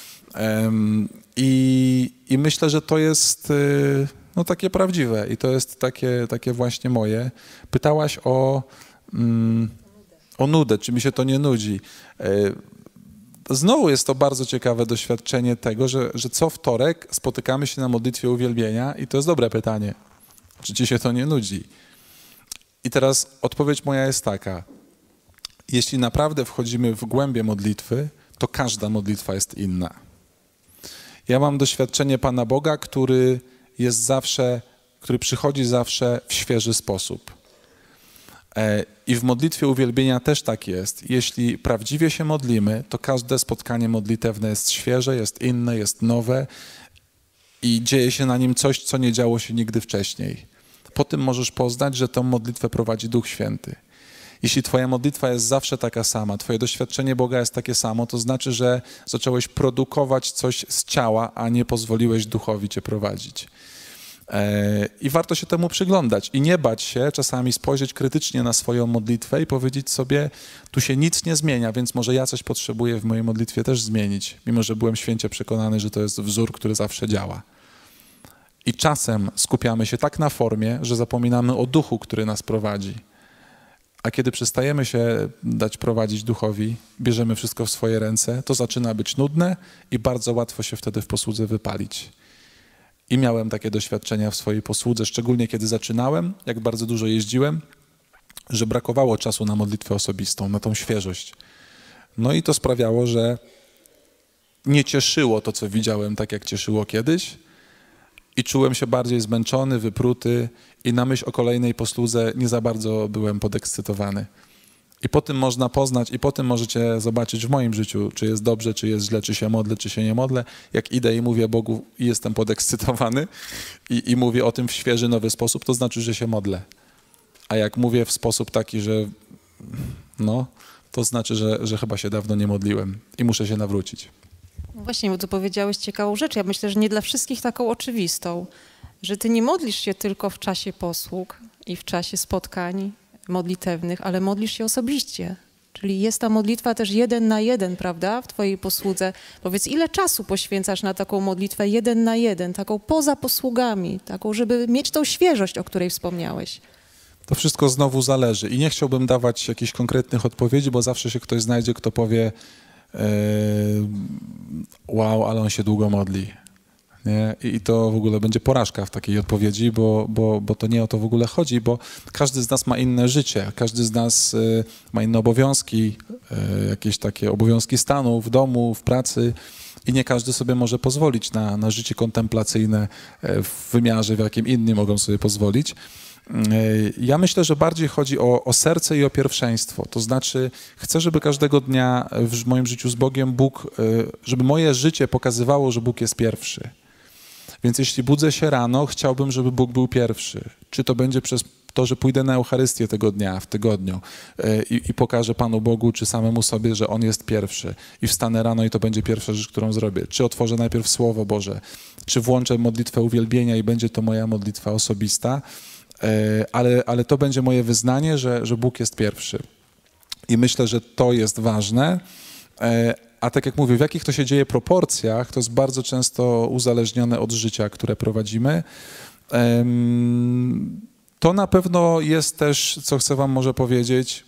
I myślę, że to jest no, takie prawdziwe i to jest takie właśnie moje. Pytałaś o nudę, czy mi się to nie nudzi. Znowu jest to bardzo ciekawe doświadczenie tego, że co wtorek spotykamy się na modlitwie uwielbienia i to jest dobre pytanie. Czy ci się to nie nudzi? I teraz odpowiedź moja jest taka. Jeśli naprawdę wchodzimy w głębię modlitwy, to każda modlitwa jest inna. Ja mam doświadczenie Pana Boga, który przychodzi zawsze w świeży sposób. I w modlitwie uwielbienia też tak jest. Jeśli prawdziwie się modlimy, to każde spotkanie modlitewne jest świeże, jest inne, jest nowe i dzieje się na nim coś, co nie działo się nigdy wcześniej. Po tym możesz poznać, że tą modlitwę prowadzi Duch Święty. Jeśli twoja modlitwa jest zawsze taka sama, twoje doświadczenie Boga jest takie samo, to znaczy, że zacząłeś produkować coś z ciała, a nie pozwoliłeś Duchowi cię prowadzić. I warto się temu przyglądać i nie bać się czasami spojrzeć krytycznie na swoją modlitwę i powiedzieć sobie, tu się nic nie zmienia, więc może ja coś potrzebuję w mojej modlitwie też zmienić, mimo że byłem święcie przekonany, że to jest wzór, który zawsze działa. I czasem skupiamy się tak na formie, że zapominamy o duchu, który nas prowadzi. A kiedy przestajemy się dać prowadzić duchowi, bierzemy wszystko w swoje ręce, to zaczyna być nudne i bardzo łatwo się wtedy w posłudze wypalić. I miałem takie doświadczenia w swojej posłudze, szczególnie kiedy zaczynałem, jak bardzo dużo jeździłem, że brakowało czasu na modlitwę osobistą, na tą świeżość. No i to sprawiało, że nie cieszyło to, co widziałem, tak jak cieszyło kiedyś i czułem się bardziej zmęczony, wypruty i na myśl o kolejnej posłudze nie za bardzo byłem podekscytowany. I po tym można poznać i po tym możecie zobaczyć w moim życiu, czy jest dobrze, czy jest źle, czy się modlę, czy się nie modlę. Jak idę i mówię Bogu i jestem podekscytowany i mówię o tym w świeży, nowy sposób, to znaczy, że się modlę. A jak mówię w sposób taki, że no, to znaczy, że chyba się dawno nie modliłem i muszę się nawrócić.
Właśnie, bo tu powiedziałeś ciekawą rzecz. Ja myślę, że nie dla wszystkich taką oczywistą, że ty nie modlisz się tylko w czasie posług i w czasie spotkań modlitewnych, ale modlisz się osobiście. Czyli jest ta modlitwa też 1 na 1, prawda, w twojej posłudze. Powiedz, ile czasu poświęcasz na taką modlitwę 1 na 1, taką poza posługami, taką, żeby mieć tą świeżość, o której wspomniałeś?
To wszystko znowu zależy i nie chciałbym dawać jakichś konkretnych odpowiedzi, bo zawsze się ktoś znajdzie, kto powie wow, ale on się długo modli. Nie? I to w ogóle będzie porażka w takiej odpowiedzi, bo to nie o to w ogóle chodzi, bo każdy z nas ma inne życie, każdy z nas ma inne obowiązki, jakieś takie obowiązki stanu w domu, w pracy i nie każdy sobie może pozwolić na życie kontemplacyjne w wymiarze, w jakim inni mogą sobie pozwolić. Ja myślę, że bardziej chodzi o serce i o pierwszeństwo. To znaczy, chcę, żeby każdego dnia w moim życiu z Bogiem żeby moje życie pokazywało, że Bóg jest pierwszy. Więc jeśli budzę się rano, chciałbym, żeby Bóg był pierwszy. Czy to będzie przez to, że pójdę na Eucharystię tego dnia, w tygodniu i pokażę Panu Bogu, czy samemu sobie, że On jest pierwszy. I wstanę rano i to będzie pierwsza rzecz, którą zrobię. Czy otworzę najpierw Słowo Boże, czy włączę modlitwę uwielbienia i będzie to moja modlitwa osobista, ale to będzie moje wyznanie, że Bóg jest pierwszy. I myślę, że to jest ważne. A tak jak mówię, w jakich to się dzieje proporcjach, to jest bardzo często uzależnione od życia, które prowadzimy. To na pewno jest też, co chcę wam może powiedzieć,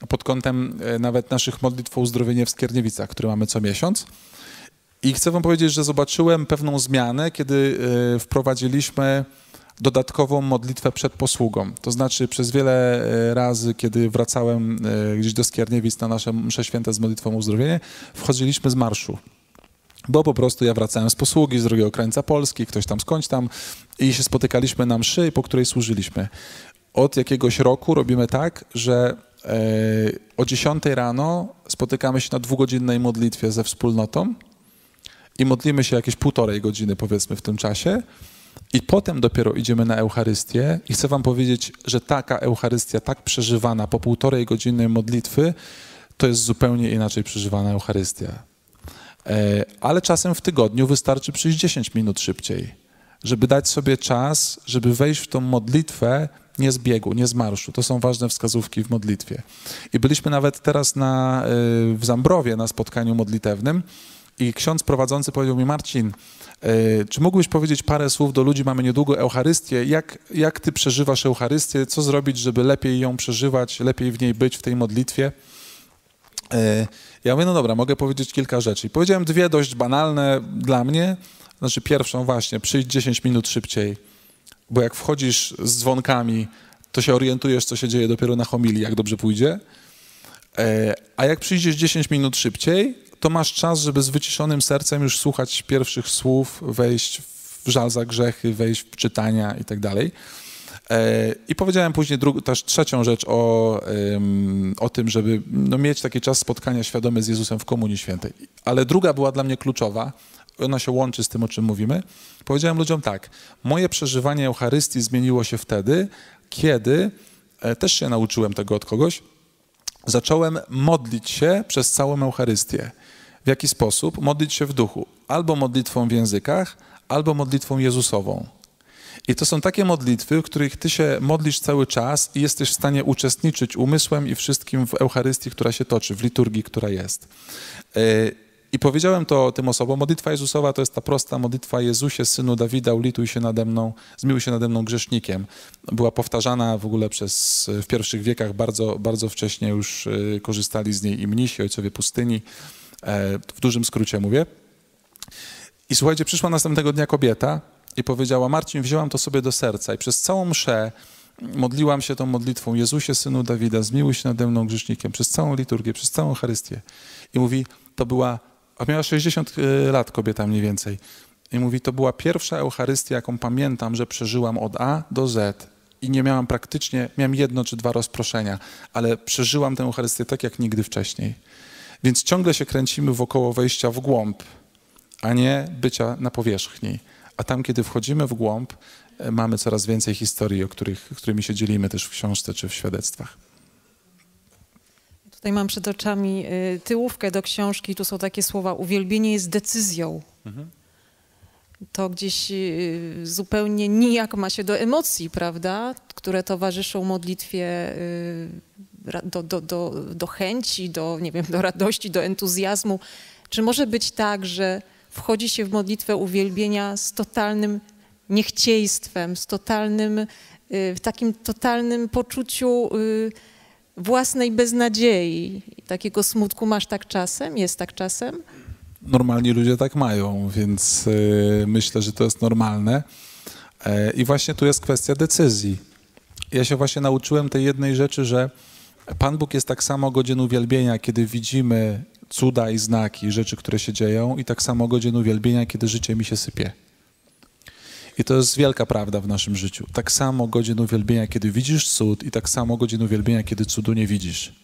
pod kątem nawet naszych modlitw o uzdrowienie w Skierniewicach, które mamy co miesiąc. I chcę wam powiedzieć, że zobaczyłem pewną zmianę, kiedy wprowadziliśmy dodatkową modlitwę przed posługą. To znaczy przez wiele razy, kiedy wracałem gdzieś do Skierniewic na nasze msze święte z modlitwą o uzdrowienie, wchodziliśmy z marszu. Bo po prostu ja wracałem z posługi, z drugiego krańca Polski, ktoś tam skądś tam i się spotykaliśmy na mszy, po której służyliśmy. Od jakiegoś roku robimy tak, że o 10 rano spotykamy się na 2-godzinnej modlitwie ze wspólnotą i modlimy się jakieś 1,5 godziny, powiedzmy, w tym czasie. I potem dopiero idziemy na Eucharystię i chcę wam powiedzieć, że taka Eucharystia, tak przeżywana po 1,5 godziny modlitwy, to jest zupełnie inaczej przeżywana Eucharystia. Ale czasem w tygodniu wystarczy przyjść 10 minut szybciej, żeby dać sobie czas, żeby wejść w tą modlitwę nie z biegu, nie z marszu. To są ważne wskazówki w modlitwie. I byliśmy nawet teraz w Zambrowie na spotkaniu modlitewnym i ksiądz prowadzący powiedział mi: Marcin, czy mógłbyś powiedzieć parę słów do ludzi, mamy niedługo Eucharystię, jak ty przeżywasz Eucharystię, co zrobić, żeby lepiej ją przeżywać, lepiej w niej być, w tej modlitwie? Ja mówię, no dobra, mogę powiedzieć kilka rzeczy. I powiedziałem 2 dość banalne dla mnie. Znaczy pierwszą właśnie, przyjdź 10 minut szybciej, bo jak wchodzisz z dzwonkami, to się orientujesz, co się dzieje dopiero na homilii, jak dobrze pójdzie. A jak przyjdziesz 10 minut szybciej, to masz czas, żeby z wyciszonym sercem już słuchać pierwszych słów, wejść w żal za grzechy, wejść w czytania i tak dalej. I powiedziałem później też trzecią rzecz o tym, żeby mieć taki czas spotkania świadomy z Jezusem w Komunii Świętej. Ale druga była dla mnie kluczowa, ona się łączy z tym, o czym mówimy. Powiedziałem ludziom tak: moje przeżywanie Eucharystii zmieniło się wtedy, kiedy, też się nauczyłem tego od kogoś, zacząłem modlić się przez całą Eucharystię. W jaki sposób? Modlić się w duchu. Albo modlitwą w językach, albo modlitwą Jezusową. I to są takie modlitwy, w których ty się modlisz cały czas i jesteś w stanie uczestniczyć umysłem i wszystkim w Eucharystii, która się toczy, w liturgii, która jest. I powiedziałem to tym osobom: modlitwa Jezusowa to jest ta prosta modlitwa: Jezusie, Synu Dawida, ulituj się nade mną, zmiłuj się nade mną grzesznikiem. Była powtarzana w ogóle w pierwszych wiekach, bardzo, bardzo wcześnie już korzystali z niej i mnisi, ojcowie pustyni, w dużym skrócie mówię. I słuchajcie, przyszła następnego dnia kobieta i powiedziała: Marcin, wzięłam to sobie do serca i przez całą mszę modliłam się tą modlitwą: Jezusie, Synu Dawida, zmiłuj się nade mną grzesznikiem, przez całą liturgię, przez całą Eucharystię. I mówi, to była, a miała 60 lat kobieta mniej więcej. I mówi, to była pierwsza Eucharystia, jaką pamiętam, że przeżyłam od A do Z. I nie miałam miałem 1 czy 2 rozproszenia, ale przeżyłam tę Eucharystię tak jak nigdy wcześniej. Więc ciągle się kręcimy wokoło wejścia w głąb, a nie bycia na powierzchni. A tam, kiedy wchodzimy w głąb, mamy coraz więcej historii, którymi się dzielimy też w książce czy w świadectwach.
Tutaj mam przed oczami tyłówkę do książki, tu są takie słowa: uwielbienie jest decyzją. To gdzieś zupełnie nijak ma się do emocji, prawda, które towarzyszą modlitwie, do chęci, nie wiem, do radości, do entuzjazmu. Czy może być tak, że wchodzi się w modlitwę uwielbienia z totalnym niechciejstwem, w takim totalnym poczuciu własnej beznadziei, takiego smutku? Masz tak czasem? Jest tak czasem?
Normalni ludzie tak mają, więc myślę, że to jest normalne. I właśnie tu jest kwestia decyzji. Ja się właśnie nauczyłem tej jednej rzeczy, że Pan Bóg jest tak samo godzien uwielbienia, kiedy widzimy cuda i znaki, rzeczy, które się dzieją, i tak samo godzien uwielbienia, kiedy życie mi się sypie. I to jest wielka prawda w naszym życiu. Tak samo godzien uwielbienia, kiedy widzisz cud, i tak samo godzien uwielbienia, kiedy cudu nie widzisz.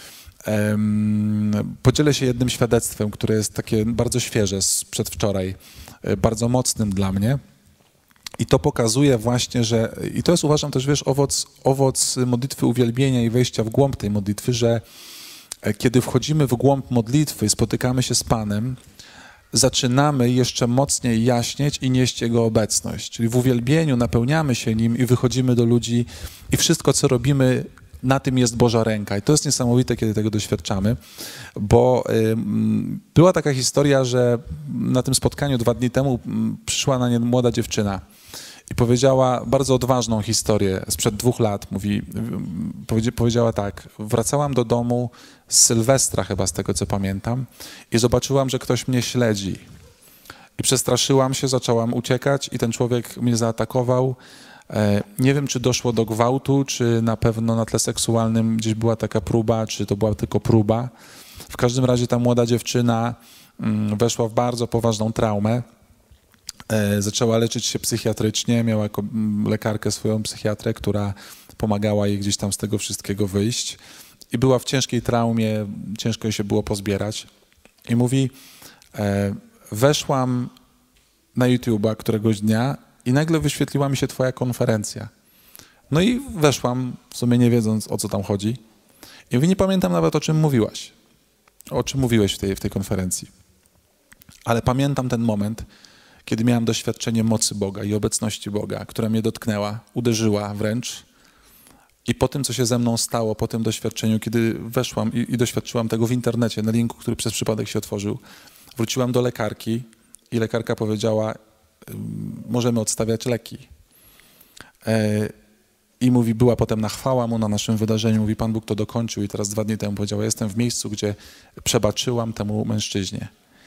Podzielę się jednym świadectwem, które jest takie bardzo świeże, z przedwczoraj, bardzo mocnym dla mnie. I to pokazuje właśnie, że, i to jest, uważam też, wiesz, owoc modlitwy uwielbienia i wejścia w głąb tej modlitwy, że kiedy wchodzimy w głąb modlitwy, spotykamy się z Panem, zaczynamy jeszcze mocniej jaśnieć i nieść Jego obecność. Czyli w uwielbieniu napełniamy się Nim i wychodzimy do ludzi i wszystko, co robimy, na tym jest Boża ręka. I to jest niesamowite, kiedy tego doświadczamy, bo była taka historia, że na tym spotkaniu 2 dni temu przyszła na nie młoda dziewczyna I powiedziała bardzo odważną historię sprzed 2 lat. Powiedziała tak: wracałam do domu z Sylwestra chyba, z tego co pamiętam, i zobaczyłam, że ktoś mnie śledzi. I przestraszyłam się, zaczęłam uciekać i ten człowiek mnie zaatakował. Nie wiem, czy doszło do gwałtu, czy na pewno na tle seksualnym gdzieś była taka próba, czy to była tylko próba. W każdym razie ta młoda dziewczyna weszła w bardzo poważną traumę. Zaczęła leczyć się psychiatrycznie, miała jako lekarkę swoją psychiatrę, która pomagała jej gdzieś tam z tego wszystkiego wyjść. I była w ciężkiej traumie, ciężko jej się było pozbierać. I mówi: weszłam na YouTube'a któregoś dnia i nagle wyświetliła mi się twoja konferencja. No i weszłam, w sumie nie wiedząc, o co tam chodzi. I mówi: nie pamiętam nawet, o czym mówiłaś. O czym mówiłeś w tej konferencji. Ale pamiętam ten moment, kiedy miałem doświadczenie mocy Boga i obecności Boga, która mnie dotknęła, uderzyła wręcz. I po tym, co się ze mną stało, po tym doświadczeniu, kiedy weszłam i doświadczyłam tego w internecie, na linku, który przez przypadek się otworzył, wróciłam do lekarki i lekarka powiedziała: możemy odstawiać leki. I mówi, była potem na chwała mu na naszym wydarzeniu, mówi: Pan Bóg to dokończył. I teraz 2 dni temu powiedziała: jestem w miejscu, gdzie przebaczyłam temu mężczyźnie.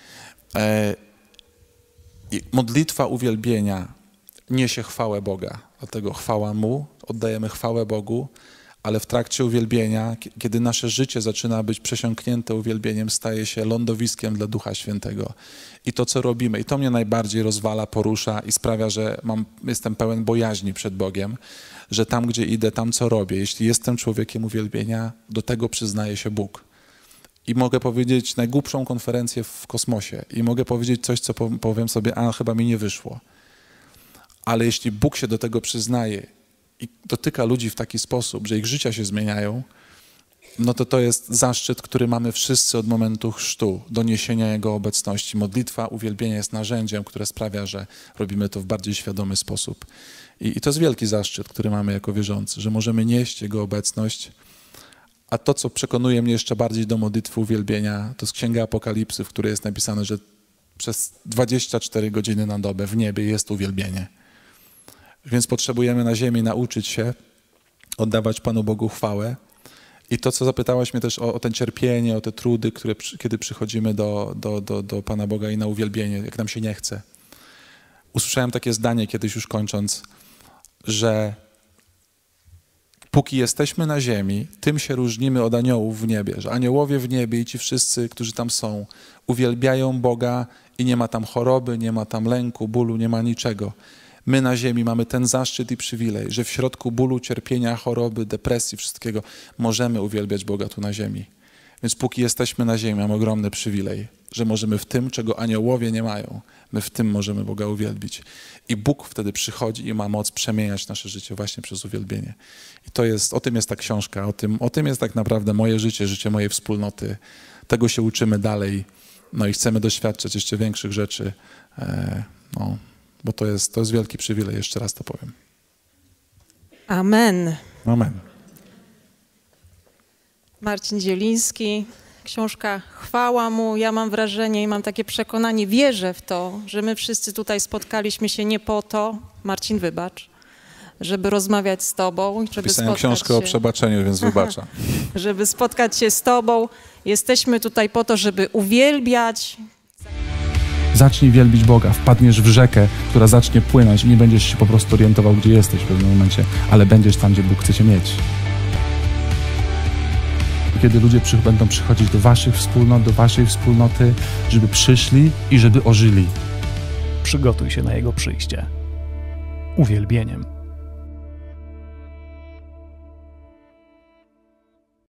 I modlitwa uwielbienia niesie chwałę Boga, dlatego chwała Mu, oddajemy chwałę Bogu, ale w trakcie uwielbienia, kiedy nasze życie zaczyna być przesiąknięte uwielbieniem, staje się lądowiskiem dla Ducha Świętego. I to, co robimy, i to mnie najbardziej rozwala, porusza i sprawia, że jestem pełen bojaźni przed Bogiem, że tam, gdzie idę, tam, co robię, jeśli jestem człowiekiem uwielbienia, do tego przyznaje się Bóg. I mogę powiedzieć najgłupszą konferencję w kosmosie i mogę powiedzieć coś, co powiem sobie: a chyba mi nie wyszło. Ale jeśli Bóg się do tego przyznaje i dotyka ludzi w taki sposób, że ich życia się zmieniają, no to jest zaszczyt, który mamy wszyscy od momentu chrztu, do niesienia Jego obecności. Modlitwa uwielbienia jest narzędziem, które sprawia, że robimy to w bardziej świadomy sposób. I to jest wielki zaszczyt, który mamy jako wierzący, że możemy nieść Jego obecność. A to, co przekonuje mnie jeszcze bardziej do modlitwy uwielbienia, to jest Księga Apokalipsy, w której jest napisane, że przez 24 godziny na dobę w niebie jest uwielbienie. Więc potrzebujemy na ziemi nauczyć się oddawać Panu Bogu chwałę. I to, co zapytałaś mnie też o ten cierpienie, o te trudy, kiedy przychodzimy do Pana Boga i na uwielbienie, jak nam się nie chce. Usłyszałem takie zdanie kiedyś, już kończąc, że póki jesteśmy na ziemi, tym się różnimy od aniołów w niebie, że aniołowie w niebie i ci wszyscy, którzy tam są, uwielbiają Boga i nie ma tam choroby, nie ma tam lęku, bólu, nie ma niczego. My na ziemi mamy ten zaszczyt i przywilej, że w środku bólu, cierpienia, choroby, depresji, wszystkiego możemy uwielbiać Boga tu na ziemi. Więc póki jesteśmy na ziemi, mamy ogromny przywilej, że możemy w tym, czego aniołowie nie mają, my w tym możemy Boga uwielbić. I Bóg wtedy przychodzi i ma moc przemieniać nasze życie właśnie przez uwielbienie. I o tym jest ta książka, o tym jest tak naprawdę moje życie, życie mojej wspólnoty. Tego się uczymy dalej, no i chcemy doświadczać jeszcze większych rzeczy, bo to jest wielki przywilej, jeszcze raz to powiem.
Amen.
Amen.
Marcin Zieliński, książka Chwała Mu. Ja mam wrażenie i mam takie przekonanie, wierzę w to, że my wszyscy tutaj spotkaliśmy się nie po to, Marcin, wybacz, żeby rozmawiać z Tobą.
Pisałem książkę o przebaczeniu, więc wybaczam.
Żeby spotkać się z Tobą. Jesteśmy tutaj po to, żeby uwielbiać.
Zacznij wielbić Boga, wpadniesz w rzekę, która zacznie płynąć i nie będziesz się po prostu orientował, gdzie jesteś w pewnym momencie, ale będziesz tam, gdzie Bóg chce Cię mieć. Kiedy ludzie będą przychodzić do waszych wspólnot, do waszej wspólnoty, żeby przyszli i żeby ożyli. Przygotuj się na Jego przyjście. Uwielbieniem.